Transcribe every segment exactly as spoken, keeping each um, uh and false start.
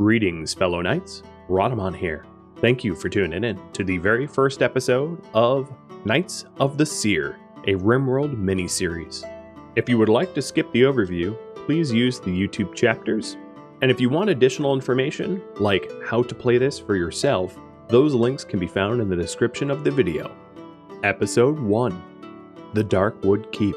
Greetings, fellow knights. Rhadamant here. Thank you for tuning in to the very first episode of Knights of the Seer, a RimWorld mini-series. If you would like to skip the overview, please use the YouTube chapters. And if you want additional information, like how to play this for yourself, those links can be found in the description of the video. Episode one, The Darkwood Keep.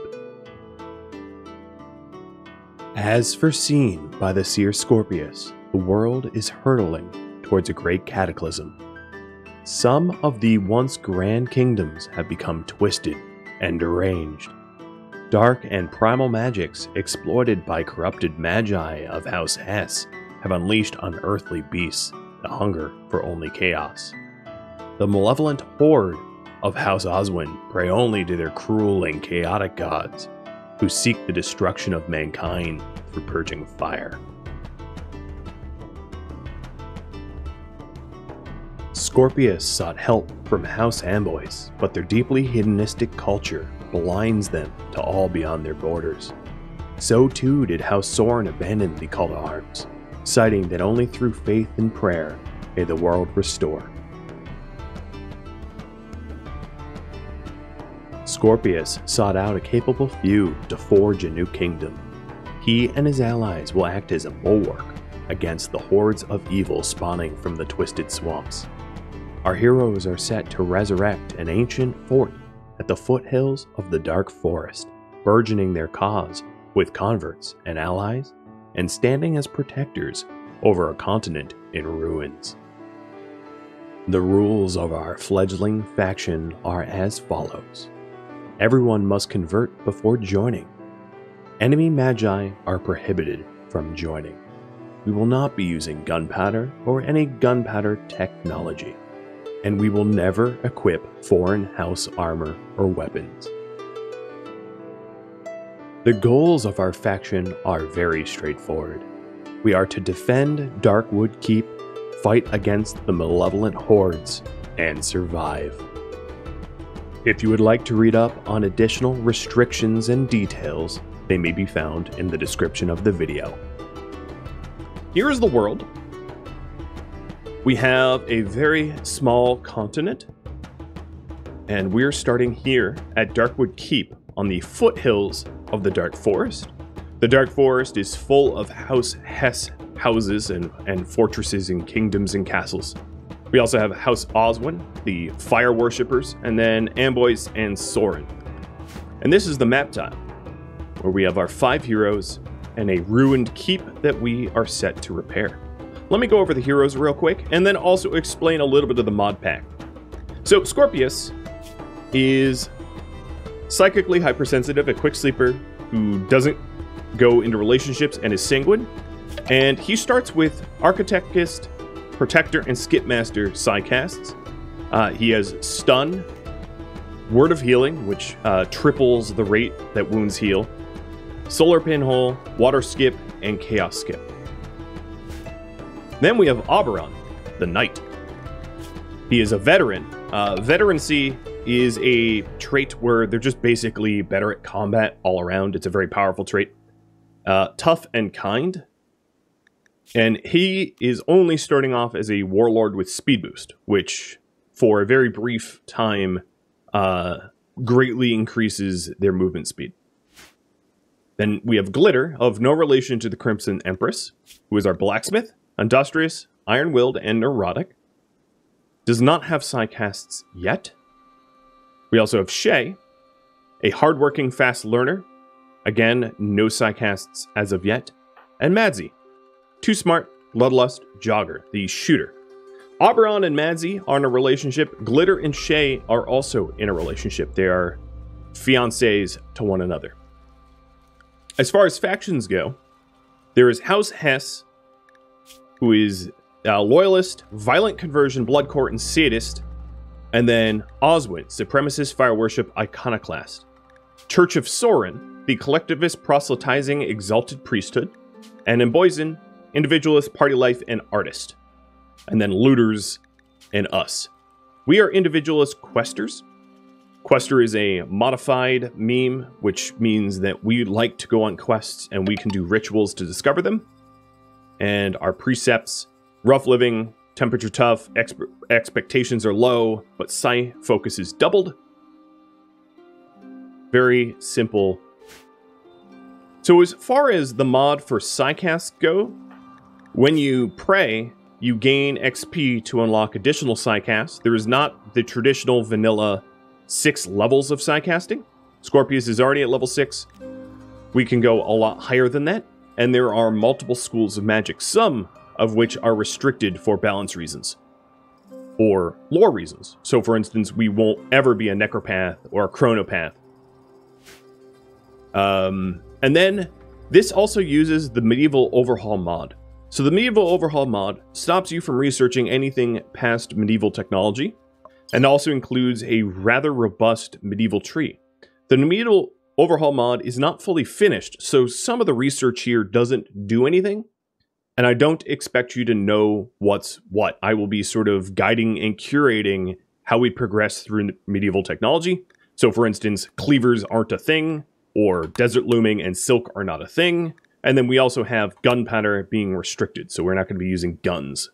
As foreseen by the Seer Scorpius, the world is hurtling towards a great cataclysm. Some of the once grand kingdoms have become twisted and deranged. Dark and primal magics exploited by corrupted magi of House Hesse have unleashed unearthly beasts that hunger for only chaos. The malevolent horde of House Oswin pray only to their cruel and chaotic gods, who seek the destruction of mankind through purging fire. Scorpius sought help from House Amboise, but their deeply hedonistic culture blinds them to all beyond their borders. So too did House Soren abandon the call to arms, citing that only through faith and prayer may the world restore. Scorpius sought out a capable few to forge a new kingdom. He and his allies will act as a bulwark against the hordes of evil spawning from the twisted swamps. Our heroes are set to resurrect an ancient fort at the foothills of the dark forest, burgeoning their cause with converts and allies, and standing as protectors over a continent in ruins. The rules of our fledgling faction are as follows. Everyone must convert before joining. Enemy magi are prohibited from joining. We will not be using gunpowder or any gunpowder technology, and we will never equip foreign house armor or weapons. The goals of our faction are very straightforward. We are to defend Darkwood Keep, fight against the malevolent hordes, and survive. If you would like to read up on additional restrictions and details, they may be found in the description of the video. Here is the world. We have a very small continent, and we're starting here at Darkwood Keep on the foothills of the Dark Forest. The Dark Forest is full of House Hesse houses and, and fortresses and kingdoms and castles. We also have House Oswin, the fire worshippers, and then Amboise and Soren. And this is the map tile, where we have our five heroes and a ruined keep that we are set to repair. Let me go over the heroes real quick, and then also explain a little bit of the mod pack. So Scorpius is psychically hypersensitive, a quick sleeper who doesn't go into relationships and is sanguine. And he starts with Architectist, Protector, and Skipmaster psycasts. Uh, he has Stun, Word of Healing, which uh, triples the rate that wounds heal, Solar Pinhole, Water Skip, and Chaos Skip. Then we have Oberon, the Knight. He is a veteran. Uh, veterancy is a trait where they're just basically better at combat all around. It's a very powerful trait. Uh, tough and kind. And he is only starting off as a warlord with speed boost, which for a very brief time uh, greatly increases their movement speed. Then we have Glitter, of no relation to the Crimson Empress, who is our blacksmith, industrious, iron-willed, and neurotic. Does not have psycasts yet. We also have Shay, a hardworking, fast learner. Again, no psycasts as of yet. And Madzi, too smart, bloodlust, jogger, the shooter. Oberon and Madzi are in a relationship. Glitter and Shay are also in a relationship. They are fiancés to one another. As far as factions go, there is House Hesse, who is a loyalist, violent conversion, blood court, and sadist. And then Oswin, supremacist, fire worship, iconoclast. Church of Soren, the collectivist, proselytizing, exalted priesthood. And Amboise, individualist, party life, and artist. And then looters and us. We are individualist questers. Quester is a modified meme, which means that we like to go on quests and we can do rituals to discover them. And our precepts Rough living, temperature tough, exp expectations are low, but psi focus is doubled. Very simple. So as far as the mod for psicasts go, when you pray, you gain X P to unlock additional psicasts. There is not the traditional vanilla six levels of psicasting. Scorpius is already at level six. We can go a lot higher than that, and there are multiple schools of magic, some of which are restricted for balance reasons or lore reasons. So for instance, we won't ever be a necropath or a chronopath. Um, and then this also uses the medieval overhaul mod. So the medieval overhaul mod stops you from researching anything past medieval technology, and also includes a rather robust medieval tree. The medieval overhaul mod is not fully finished, so some of the research here doesn't do anything, and I don't expect you to know what's what. I will be sort of guiding and curating how we progress through medieval technology. So for instance, cleavers aren't a thing, or desert looming and silk are not a thing. And then we also have gunpowder being restricted, so we're not going to be using guns.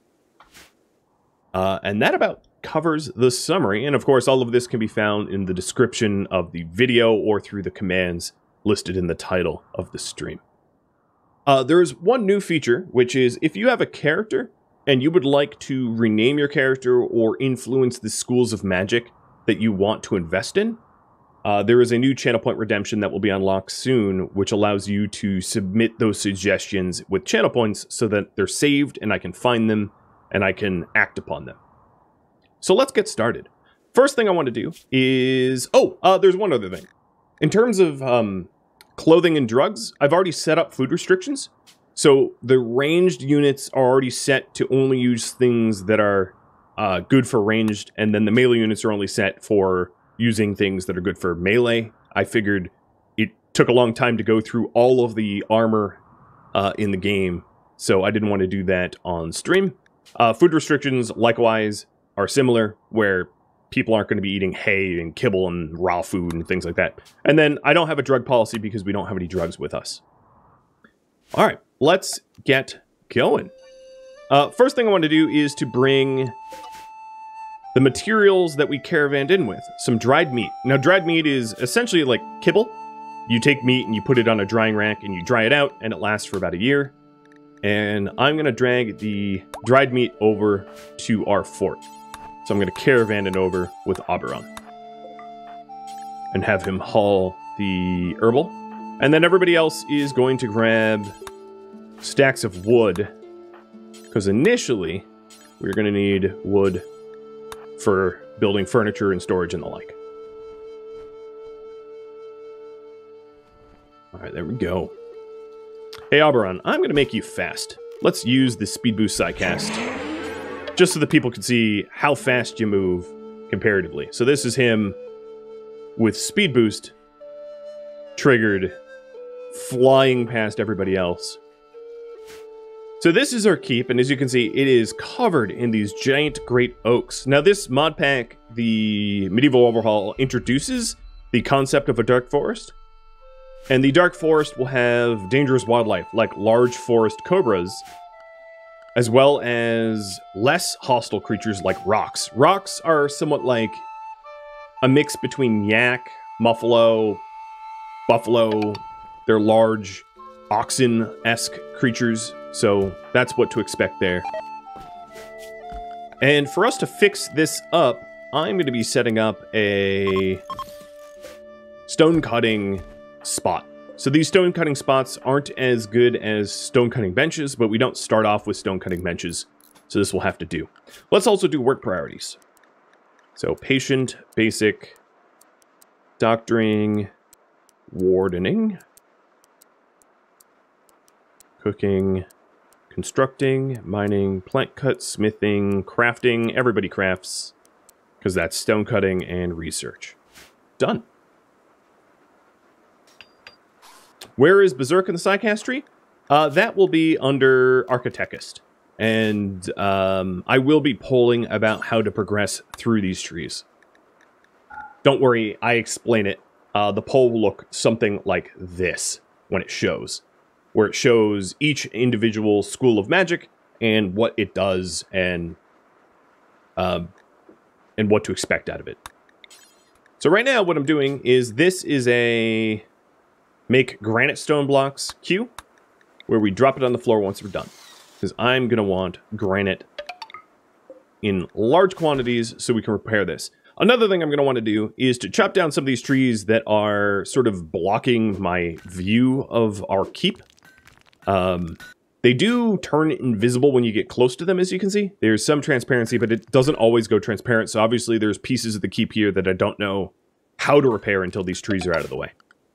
Uh, and that about covers the summary. And of course, all of this can be found in the description of the video or through the commands listed in the title of the stream. Uh, there is one new feature, which is if you have a character and you would like to rename your character or influence the schools of magic that you want to invest in, Uh, there is a new channel point redemption that will be unlocked soon, which allows you to submit those suggestions with channel points so that they're saved and I can find them and I can act upon them. So let's get started. First thing I want to do is... Oh, uh, there's one other thing. In terms of um, clothing and drugs, I've already set up food restrictions. So the ranged units are already set to only use things that are uh, good for ranged, and then the melee units are only set for using things that are good for melee. I figured it took a long time to go through all of the armor uh, in the game, so I didn't want to do that on stream. Uh, food restrictions, likewise, are similar, where people aren't going to be eating hay and kibble and raw food and things like that. And then I don't have a drug policy because we don't have any drugs with us. All right, let's get going. Uh, first thing I want to do is to bring the materials that we caravanned in with. Some dried meat. Now, dried meat is essentially like kibble. You take meat and you put it on a drying rack and you dry it out, and it lasts for about a year. And I'm going to drag the dried meat over to our fort. So I'm going to caravan it over with Oberon. And have him haul the herbal. And then everybody else is going to grab stacks of wood. Because initially, we're going to need wood for building furniture and storage and the like. Alright, there we go. Hey, Oberon, I'm going to make you fast. Let's use the speed boost psycast, just so that people can see how fast you move comparatively. So this is him with speed boost triggered, flying past everybody else. So this is our keep, and as you can see, it is covered in these giant great oaks. Now this mod pack, the Medieval Overhaul, introduces the concept of a dark forest. And the dark forest will have dangerous wildlife, like large forest cobras, as well as less hostile creatures like rocks. Rocks are somewhat like a mix between yak, muffalo, buffalo. They're large, oxen-esque creatures. So that's what to expect there. And for us to fix this up, I'm going to be setting up a stone cutting spot. So these stone cutting spots aren't as good as stone cutting benches, but we don't start off with stone cutting benches. So this will have to do. Let's also do work priorities. So patient, basic, doctoring, wardening, cooking, constructing, mining, plant cut, smithing, crafting. Everybody crafts, because that's stone cutting and research. Done. Where is Berserk in the Psycast tree? Uh, that will be under Architectist. And um, I will be polling about how to progress through these trees. Don't worry, I explain it. Uh, the poll will look something like this when it shows. Where it shows each individual school of magic and what it does, and um, and what to expect out of it. So right now what I'm doing is, this is a make granite stone blocks queue, where we drop it on the floor once we're done. Because I'm going to want granite in large quantities so we can repair this. Another thing I'm going to want to do is to chop down some of these trees that are sort of blocking my view of our keep. Um, they do turn invisible when you get close to them, as you can see. There's some transparency, but it doesn't always go transparent. So obviously there's pieces of the keep here that I don't know how to repair until these trees are out of the way.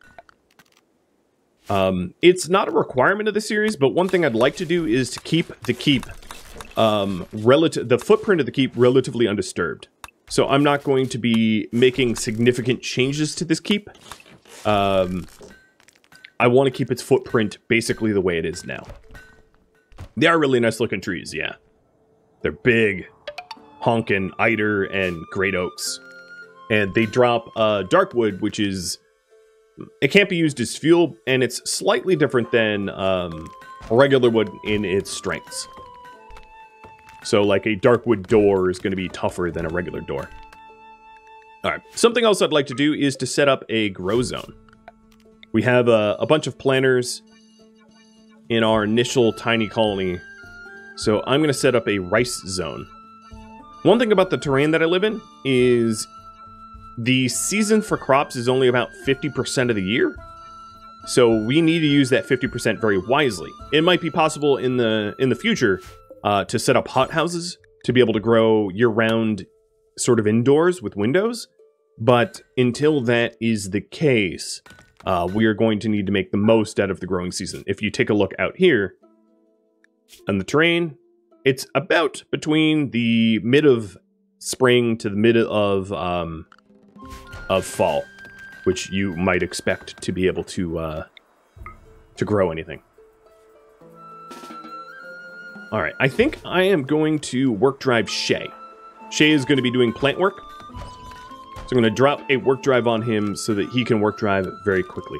Um, it's not a requirement of the series, but one thing I'd like to do is to keep the keep, um, relative, the footprint of the keep relatively undisturbed. So I'm not going to be making significant changes to this keep. Um, I want to keep its footprint basically the way it is now. They are really nice looking trees, yeah. They're big, honkin', eider, and great oaks. And they drop, uh, Darkwood, which is... It can't be used as fuel, and it's slightly different than um, regular wood in its strengths. So, like, a Darkwood door is going to be tougher than a regular door. Alright, something else I'd like to do is to set up a grow zone. We have a, a bunch of planters in our initial tiny colony, so I'm going to set up a rice zone. One thing about the terrain that I live in is... the season for crops is only about fifty percent of the year. So we need to use that fifty percent very wisely. It might be possible in the in the future uh, to set up hothouses to be able to grow year-round sort of indoors with windows. But until that is the case, uh, we are going to need to make the most out of the growing season. If you take a look out here on the terrain, it's about between the mid of spring to the mid of... Um, of fall, which you might expect to be able to uh, to grow anything. All right, I think I am going to work drive Shay. Shay is going to be doing plant work, so I'm going to drop a work drive on him so that he can work drive very quickly.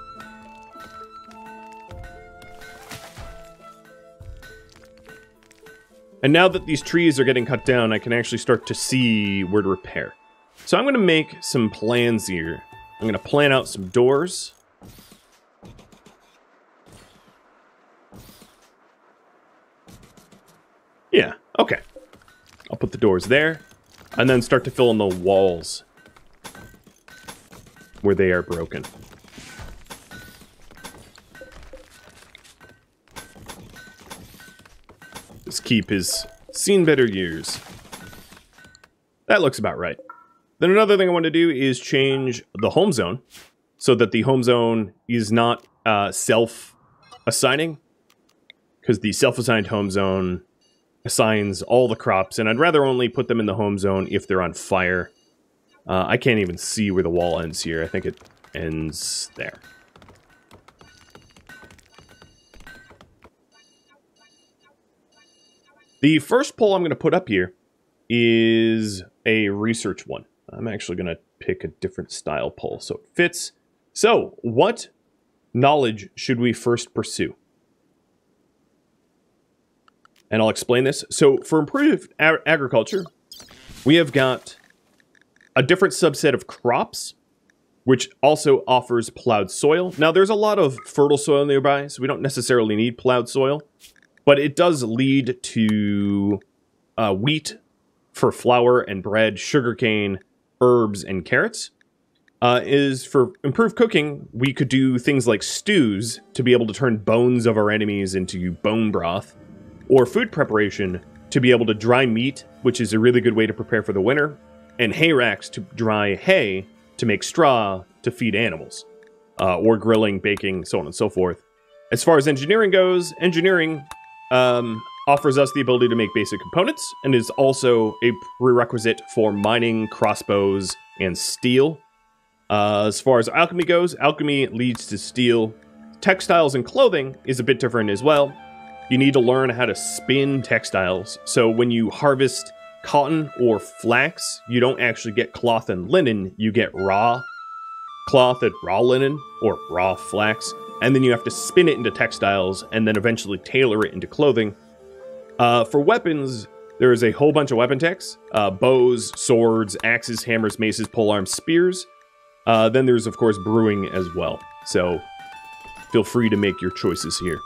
And now that these trees are getting cut down, I can actually start to see where to repair. So I'm going to make some plans here. I'm going to plan out some doors. Yeah, okay. I'll put the doors there, and then start to fill in the walls where they are broken. This keep has seen better years. That looks about right. Then another thing I want to do is change the home zone so that the home zone is not uh, self-assigning, because the self-assigned home zone assigns all the crops, and I'd rather only put them in the home zone if they're on fire. Uh, I can't even see where the wall ends here. I think it ends there. The first poll I'm going to put up here is a research one. I'm actually going to pick a different style poll so it fits. So, what knowledge should we first pursue? And I'll explain this. So, for improved ag agriculture, we have got a different subset of crops, which also offers plowed soil. Now, there's a lot of fertile soil nearby, so we don't necessarily need plowed soil. But it does lead to uh, wheat for flour and bread, sugarcane, herbs, and carrots. Uh, is for improved cooking, we could do things like stews to be able to turn bones of our enemies into bone broth, or food preparation to be able to dry meat, which is a really good way to prepare for the winter, and hay racks to dry hay to make straw to feed animals, uh, or grilling, baking, so on and so forth. As far as engineering goes, engineering um, offers us the ability to make basic components, and is also a prerequisite for mining, crossbows, and steel. Uh, as far as alchemy goes, alchemy leads to steel. Textiles and clothing is a bit different as well. You need to learn how to spin textiles, so when you harvest cotton or flax, you don't actually get cloth and linen, you get raw cloth and raw linen, or raw flax, and then you have to spin it into textiles, and then eventually tailor it into clothing. Uh, for weapons, there is a whole bunch of weapon techs. Uh, bows, swords, axes, hammers, maces, polearms, spears. Uh, then there's, of course, brewing as well. So feel free to make your choices here.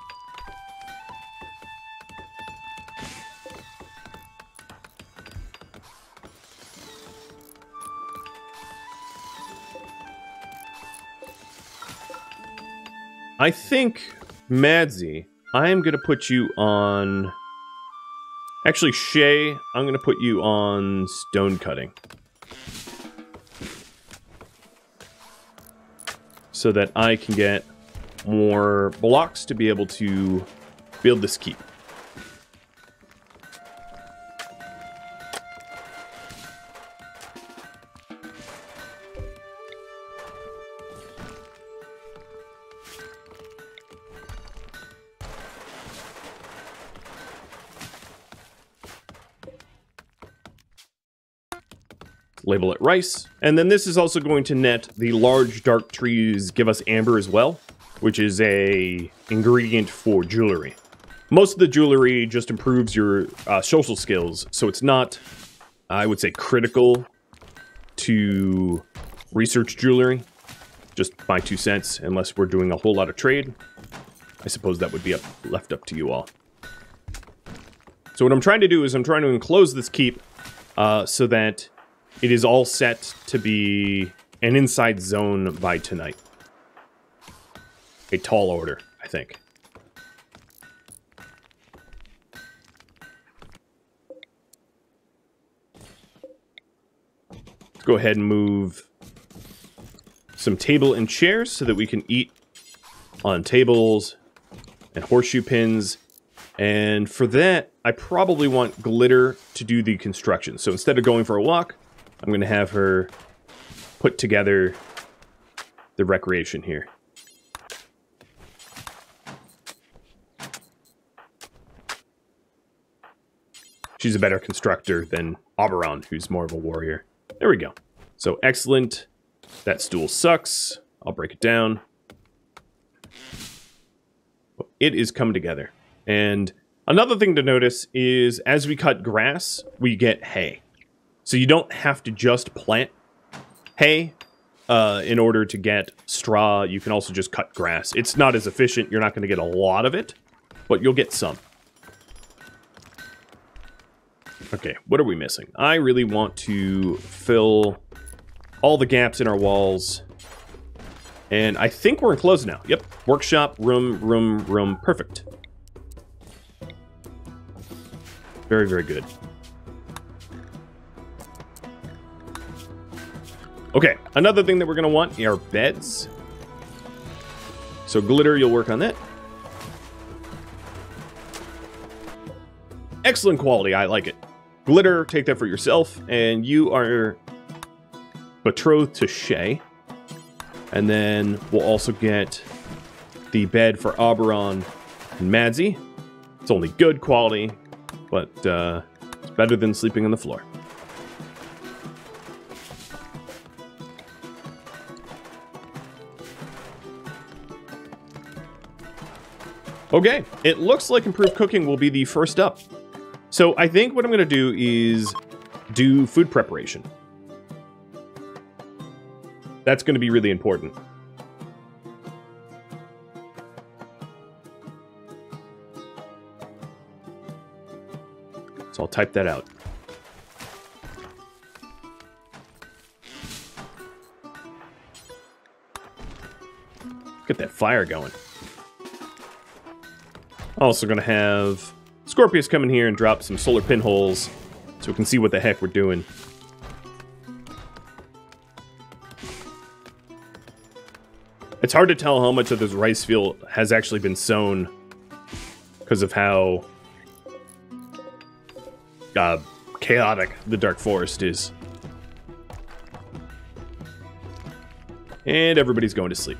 I think, Madsy, I am going to put you on... Actually, Shay, I'm going to put you on stone cutting. So that I can get more blocks to be able to build this keep. Label it rice, and then this is also going to net the large dark trees give us amber as well, which is a ingredient for jewelry. Most of the jewelry just improves your uh, social skills, so it's not, I would say, critical to research jewelry. Just my two cents, unless we're doing a whole lot of trade. I suppose that would be up, left up to you all. So what I'm trying to do is I'm trying to enclose this keep uh, so that it is all set to be an inside zone by tonight. A tall order, I think. Let's go ahead and move some table and chairs so that we can eat on tables and horseshoe pins. And for that, I probably want Glitter to do the construction. So instead of going for a walk, I'm going to have her put together the recreation here. She's a better constructor than Oberon, who's more of a warrior. There we go. So excellent. That stool sucks. I'll break it down. It is coming together. And another thing to notice is as we cut grass, we get hay. So you don't have to just plant hay uh, in order to get straw. You can also just cut grass. It's not as efficient. You're not going to get a lot of it, but you'll get some. Okay, what are we missing? I really want to fill all the gaps in our walls. And I think we're enclosed now. Yep, workshop, room, room, room. Perfect. Very, very good. Okay, another thing that we're going to want are beds. So Glitter, you'll work on that. Excellent quality, I like it. Glitter, take that for yourself. And you are betrothed to Shay. And then we'll also get the bed for Oberon and Madsy. It's only good quality, but uh, it's better than sleeping on the floor. Okay, it looks like improved cooking will be the first up. So I think what I'm going to do is do food preparation. That's going to be really important. So I'll type that out. Get that fire going. Also going to have Scorpius come in here and drop some solar pinholes so we can see what the heck we're doing. It's hard to tell how much of this rice field has actually been sown because of how uh, chaotic the Dark Forest is. And everybody's going to sleep.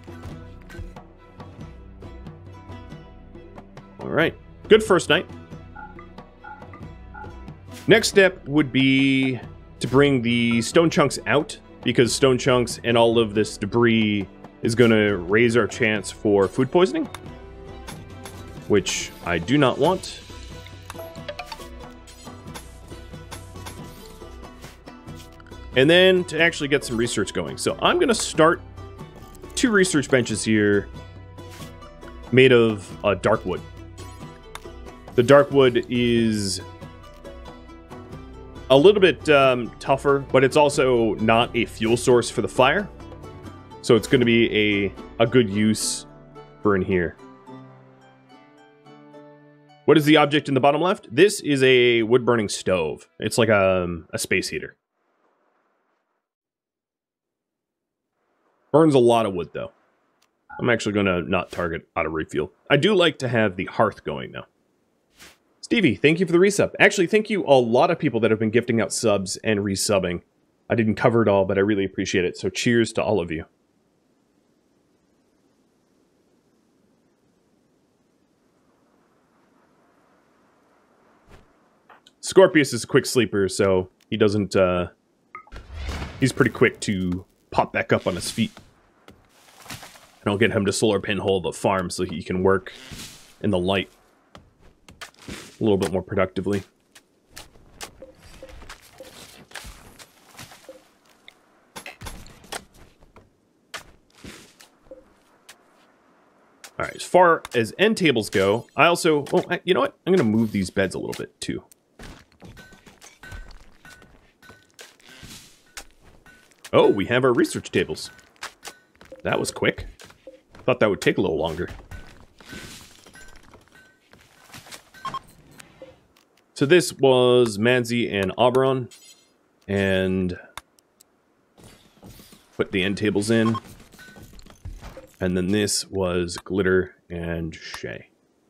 Alright, good first night. Next step would be to bring the stone chunks out, because stone chunks and all of this debris is going to raise our chance for food poisoning, which I do not want. and then to actually get some research going. So I'm going to start two research benches here made of uh, Darkwood. The Darkwood is a little bit um, tougher, but it's also not a fuel source for the fire. So it's going to be a, a good use for in here. What is the object in the bottom left? This is a wood-burning stove. It's like a, a space heater. Burns a lot of wood, though. I'm actually going to not target auto refuel. I do like to have the hearth going, though. Stevie, thank you for the resub. Actually, thank you a lot of people that have been gifting out subs and resubbing. I didn't cover it all, but I really appreciate it. So cheers to all of you. Scorpius is a quick sleeper, so he doesn't, uh... he's pretty quick to pop back up on his feet. And I'll get him to solar pinhole the farm so he can work in the light a little bit more productively. Alright, as far as end tables go, I also... Oh, you know what? I'm going to move these beds a little bit, too. Oh, we have our research tables. That was quick. Thought that would take a little longer. So this was Madzi and Oberon. And put the end tables in. And then this was Glitter and Shay.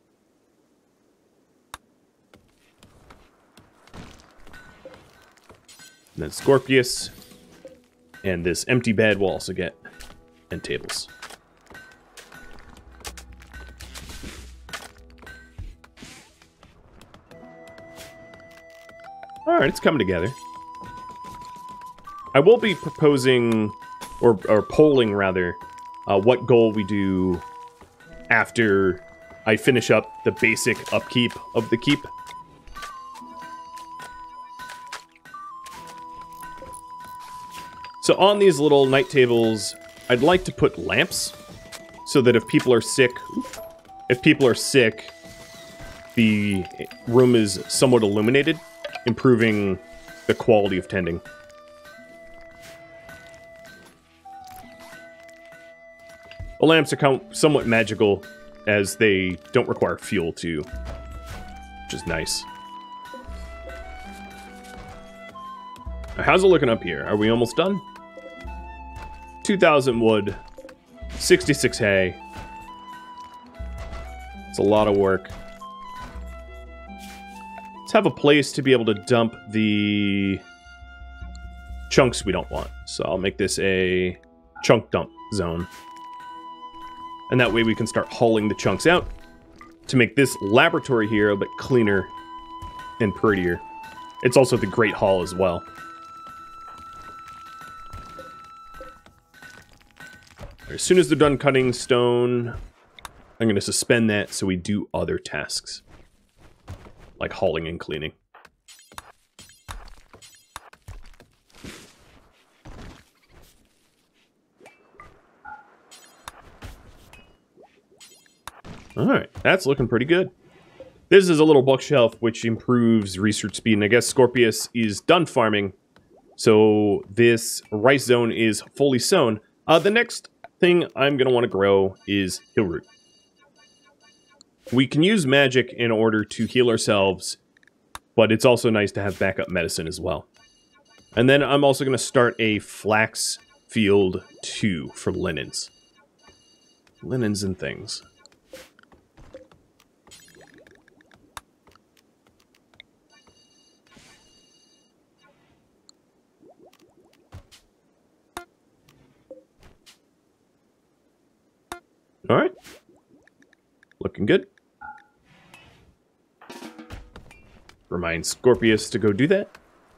And then Scorpius. And this empty bed will also get end tables. Alright, it's coming together. I will be proposing, or, or polling rather, uh, what goal we do after I finish up the basic upkeep of the keep. So on these little night tables, I'd like to put lamps so that if people are sick, if people are sick, the room is somewhat illuminated, improving the quality of tending. The lamps are somewhat magical as they don't require fuel too, which is nice. How's it looking up here? Are we almost done? two thousand wood, sixty-six hay. It's a lot of work. Let's have a place to be able to dump the chunks we don't want. So I'll make this a chunk dump zone. And that way we can start hauling the chunks out to make this laboratory here a bit cleaner and prettier. It's also the Great Hall as well. As soon as they're done cutting stone, I'm going to suspend that so we do other tasks, like hauling and cleaning. Alright, that's looking pretty good. This is a little bookshelf which improves research speed, and I guess Scorpius is done farming, so this rice zone is fully sown. Uh, the next thing I'm going to want to grow is hill root. We can use magic in order to heal ourselves, but it's also nice to have backup medicine as well. And then I'm also going to start a flax field two for linens. Linens and things. All right. Looking good. Remind Scorpius to go do that.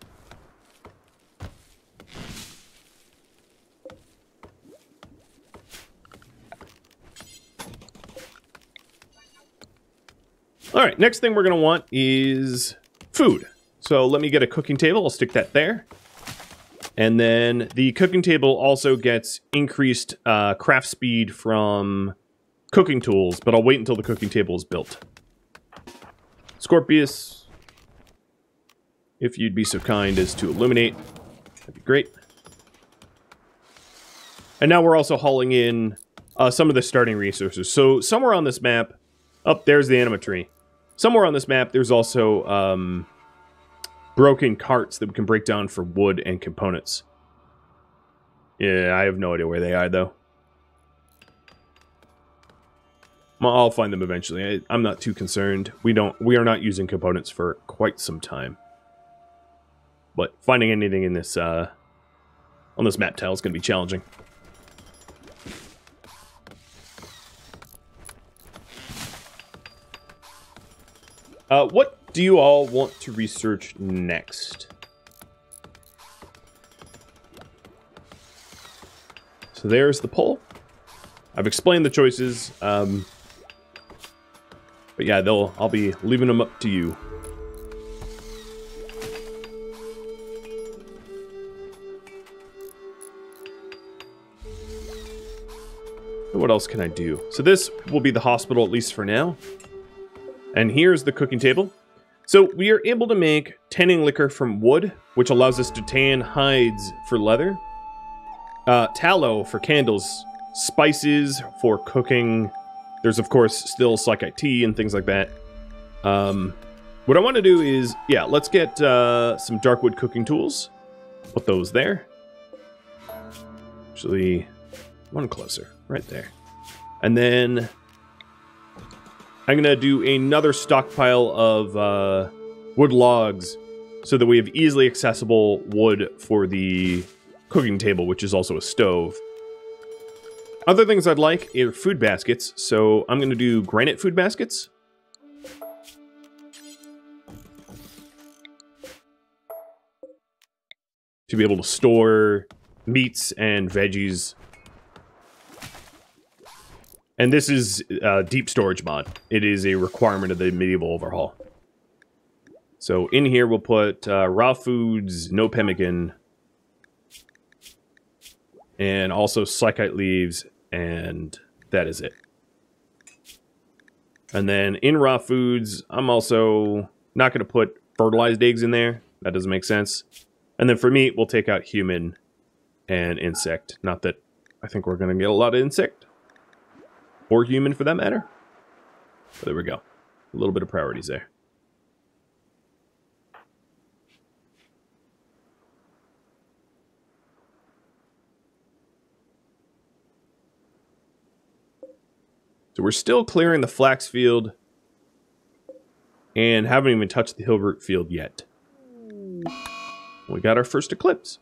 All right, next thing we're going to want is food. So let me get a cooking table. I'll stick that there. And then the cooking table also gets increased uh, craft speed from cooking tools, but I'll wait until the cooking table is built. Scorpius, if you'd be so kind as to illuminate, that'd be great. And now we're also hauling in uh, some of the starting resources. So somewhere on this map, up oh, there's the anima tree. Somewhere on this map, there's also um, broken carts that we can break down for wood and components. Yeah, I have no idea where they are, though. I'll find them eventually. I, I'm not too concerned. We don't. We are not using components for quite some time. But finding anything in this uh, on this map tile is going to be challenging. Uh, what do you all want to research next? So there's the poll. I've explained the choices. Um, But yeah, they'll. I'll be leaving them up to you. What else can I do? So this will be the hospital, at least for now. And here's the cooking table. So we are able to make tanning liquor from wood, which allows us to tan hides for leather. Uh, tallow for candles. Spices for cooking. There's, of course, still Psychite tea and things like that. Um, what I want to do is, yeah, let's get uh, some Darkwood cooking tools. Put those there. Actually, one closer, right there. And then I'm going to do another stockpile of uh, wood logs so that we have easily accessible wood for the cooking table, which is also a stove. Other things I'd like are food baskets, so I'm going to do granite food baskets. To be able to store meats and veggies. And this is a deep storage mod. It is a requirement of the medieval overhaul. So in here we'll put uh, raw foods, no pemmican, and also Psychite leaves. And that is it. And then in raw foods, I'm also not going to put fertilized eggs in there. That doesn't make sense. And then for meat, we'll take out human and insect. Not that I think we're going to get a lot of insect. Or human for that matter. But there we go. A little bit of priorities there. So we're still clearing the flax field and haven't even touched the hill root field yet. We got our first eclipse.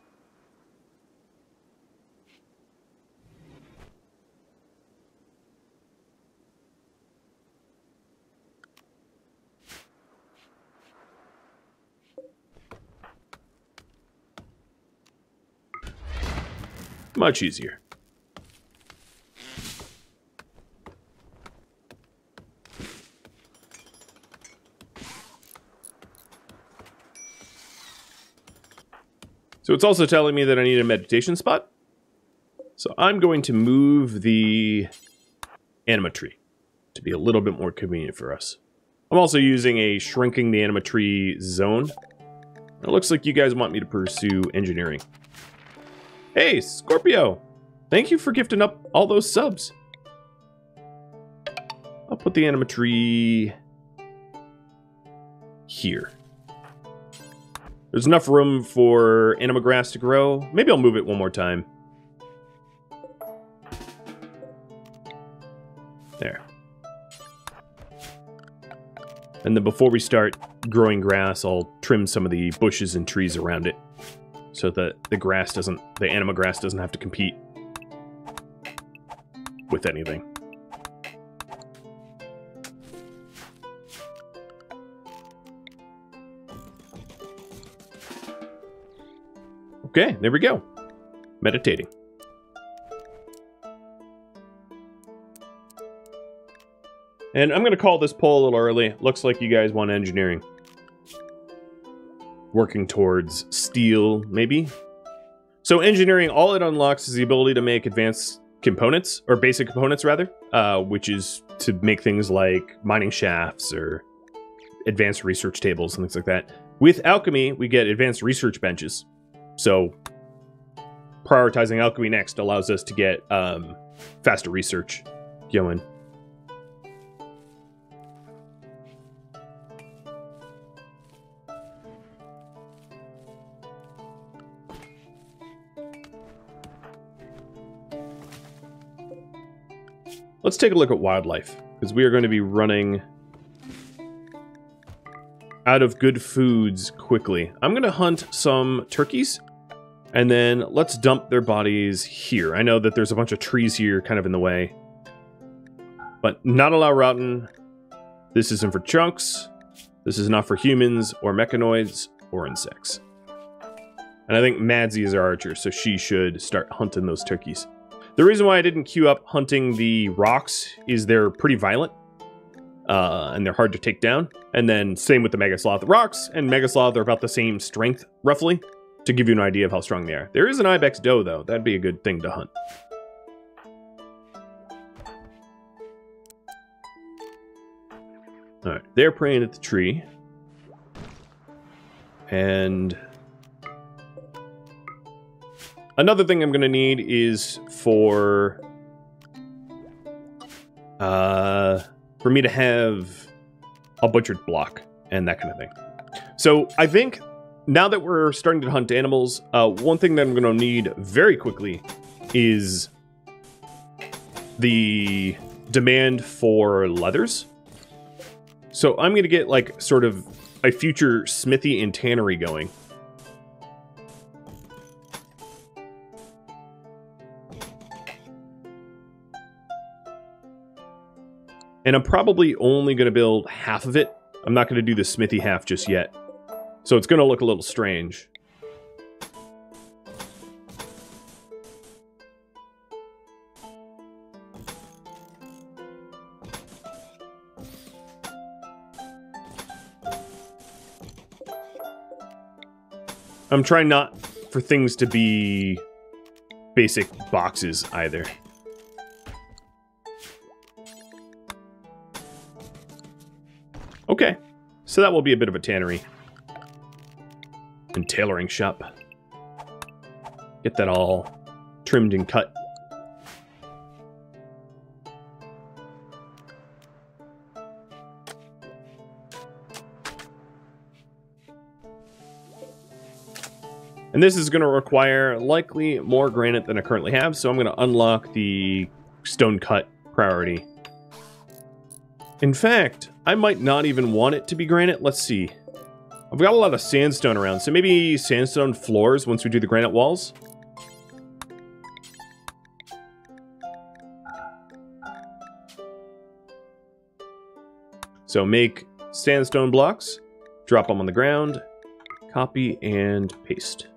Much easier. So it's also telling me that I need a meditation spot. So I'm going to move the anima tree to be a little bit more convenient for us. I'm also using a shrinking the anima tree zone. It looks like you guys want me to pursue engineering. Hey, Scorpio! Thank you for gifting up all those subs. I'll put the anima tree here. There's enough room for anima grass to grow. Maybe I'll move it one more time. There. And then before we start growing grass, I'll trim some of the bushes and trees around it. So that the grass doesn't, the anima grass doesn't have to compete with anything. Okay, there we go. Meditating. And I'm going to call this poll a little early. Looks like you guys want engineering. Working towards steel, maybe? So engineering, all it unlocks is the ability to make advanced components, or basic components rather, uh, which is to make things like mining shafts or advanced research tables and things like that. With alchemy, we get advanced research benches. So prioritizing alchemy next allows us to get um, faster research going. Let's take a look at wildlife, because we are going to be running out of good foods quickly. I'm going to hunt some turkeys, and then let's dump their bodies here. I know that there's a bunch of trees here kind of in the way, but not allow rotten. This isn't for chunks. This is not for humans or mechanoids or insects. And I think Madsy is our archer, so she should start hunting those turkeys. The reason why I didn't queue up hunting the rocks is they're pretty violent, uh, and they're hard to take down. And then same with the Mega Sloth. Rocks and Mega Sloth are about the same strength, roughly, to give you an idea of how strong they are. There is an Ibex doe, though. That'd be a good thing to hunt. Alright, they're praying at the tree. And another thing I'm going to need is for uh, for me to have a butchered block and that kind of thing. So I think now that we're starting to hunt animals, uh, one thing that I'm going to need very quickly is the demand for leathers. So I'm going to get like sort of a future smithy and tannery going. And I'm probably only going to build half of it. I'm not going to do the smithy half just yet. So it's going to look a little strange. I'm trying not for things to be basic boxes either. Okay, so that will be a bit of a tannery and tailoring shop. Get that all trimmed and cut. And this is going to require likely more granite than I currently have, so I'm going to unlock the stone cut priority. In fact, I might not even want it to be granite. Let's see. I've got a lot of sandstone around, so maybe sandstone floors once we do the granite walls. So make sandstone blocks, drop them on the ground, copy and paste.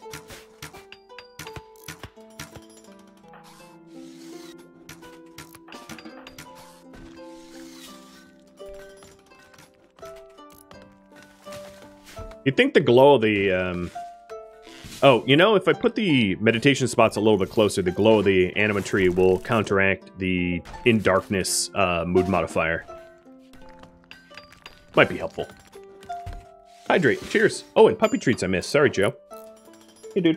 You'd think the glow of the, um... oh, you know, if I put the meditation spots a little bit closer, the glow of the anima tree will counteract the in darkness uh, mood modifier. Might be helpful. Hydrate. Cheers. Oh, and puppy treats I missed. Sorry, Joe. Hey, dude.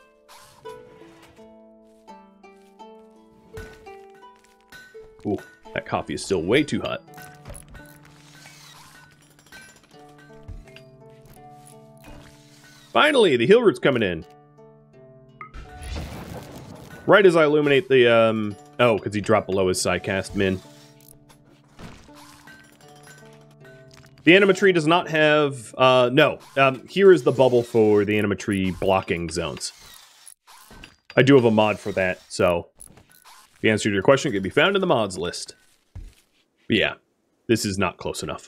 Ooh, that coffee is still way too hot. Finally, the heal root's coming in. Right as I illuminate the, um... oh, because he dropped below his Psycast min. The anima tree does not have... Uh, no. Um, here is the bubble for the anima tree blocking zones. I do have a mod for that, so... the answer to your question can be found in the mods list. But yeah, this is not close enough.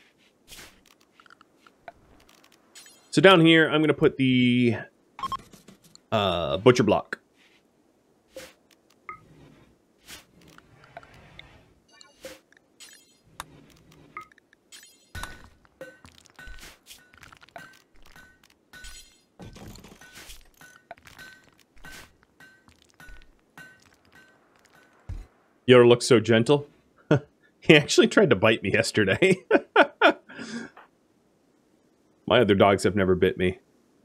So down here, I'm going to put the uh, butcher block. Yoda looks so gentle. He actually tried to bite me yesterday. My other dogs have never bit me.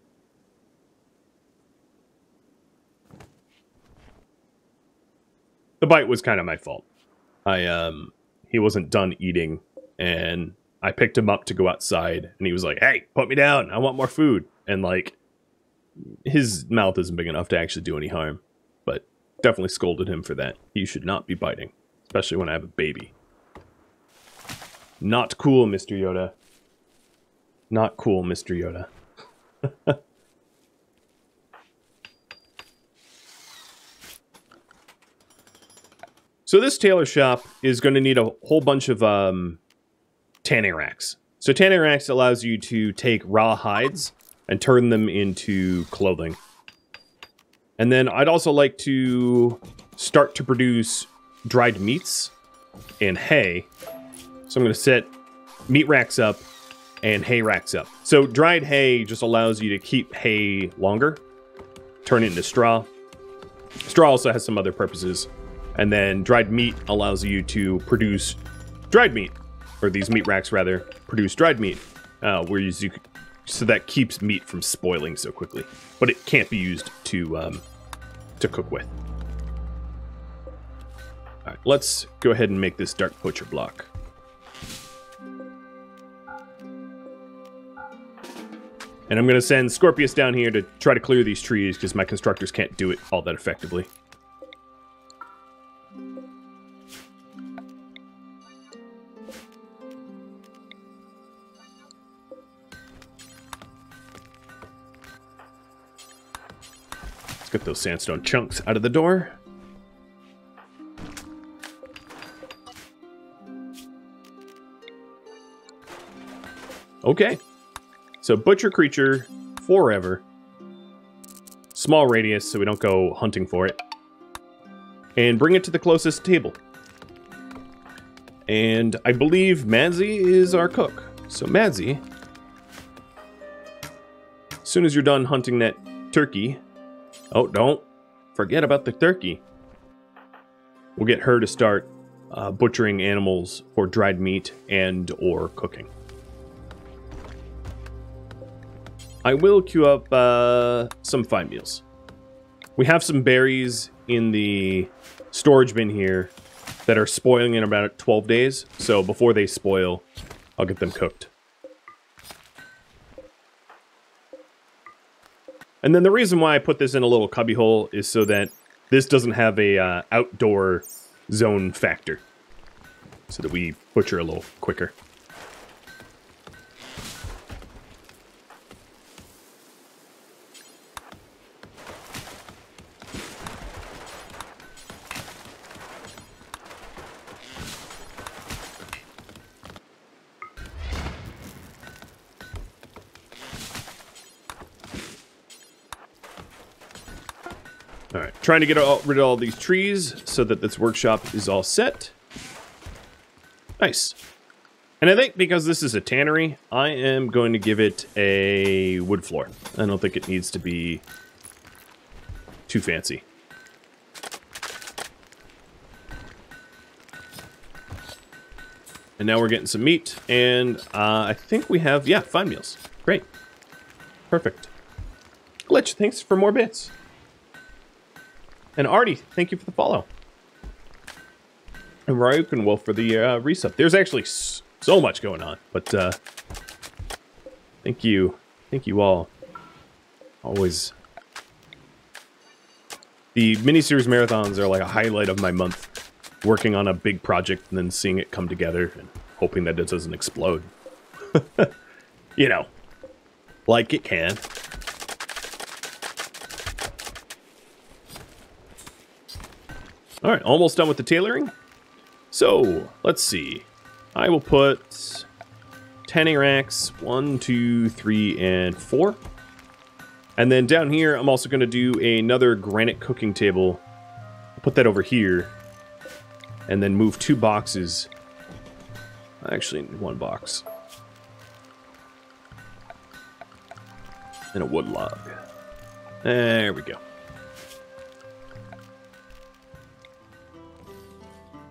The bite was kind of my fault. I, um, he wasn't done eating, and I picked him up to go outside, and he was like, hey, put me down, I want more food. And, like, his mouth isn't big enough to actually do any harm, but definitely scolded him for that. He should not be biting, especially when I have a baby. Not cool, Mister Yoda. Not cool, Mister Yoda. So this tailor shop is going to need a whole bunch of um, tanning racks. So tanning racks allows you to take raw hides and turn them into clothing. And then I'd also like to start to produce dried meats and hay. So I'm going to set meat racks up and hay racks up. So dried hay just allows you to keep hay longer, turn it into straw. Straw also has some other purposes. And then dried meat allows you to produce dried meat, or these meat racks rather, produce dried meat, uh, where you, so that keeps meat from spoiling so quickly. But it can't be used to, um, to cook with. All right, let's go ahead and make this dark butcher block. And I'm going to send Scorpius down here to try to clear these trees, because my constructors can't do it all that effectively. Let's get those sandstone chunks out of the door. Okay. So butcher creature forever. Small radius so we don't go hunting for it. And bring it to the closest table. And I believe Madzi is our cook. So Madzi, as soon as you're done hunting that turkey, oh, don't forget about the turkey. We'll get her to start uh, butchering animals for dried meat and or cooking. I will queue up uh, some fine meals. We have some berries in the storage bin here that are spoiling in about twelve days. So before they spoil, I'll get them cooked. And then the reason why I put this in a little cubbyhole is so that this doesn't have a uh, outdoor zone factor. So that we butcher a little quicker. Alright, trying to get all, rid of all these trees so that this workshop is all set. Nice. And I think because this is a tannery, I am going to give it a wood floor. I don't think it needs to be too fancy. And now we're getting some meat, and uh, I think we have, yeah, fine meals. Great. Perfect. Glitch, thanks for more bits. And Artie, thank you for the follow. And Ryuk and Wolf for the uh, resub. There's actually so much going on, but uh, thank you. Thank you all. Always. The miniseries marathons are like a highlight of my month. Working on a big project and then seeing it come together and hoping that it doesn't explode. You know, like it can. Alright, almost done with the tailoring. So, let's see. I will put tanning racks, one, two, three, and four. And then down here, I'm also going to do another granite cooking table. I'll put that over here. And then move two boxes. Actually, one box. And a wood log. There we go.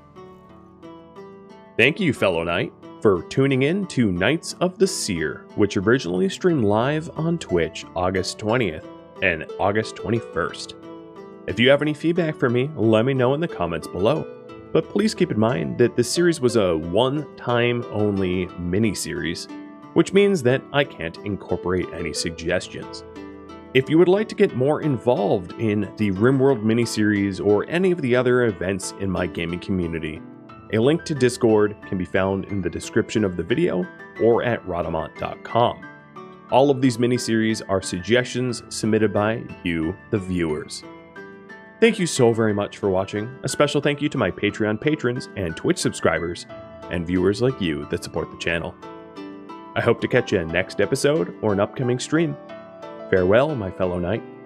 Thank you, fellow knight, for tuning in to Knights of the Seer, which originally streamed live on Twitch August twentieth and August twenty-first. If you have any feedback for me, let me know in the comments below. But please keep in mind that this series was a one-time only mini-series, which means that I can't incorporate any suggestions. If you would like to get more involved in the RimWorld miniseries or any of the other events in my gaming community, a link to Discord can be found in the description of the video or at Rhadamant dot com. All of these miniseries are suggestions submitted by you, the viewers. Thank you so very much for watching. A special thank you to my Patreon patrons and Twitch subscribers and viewers like you that support the channel. I hope to catch you in next episode or an upcoming stream. Farewell, my fellow knight.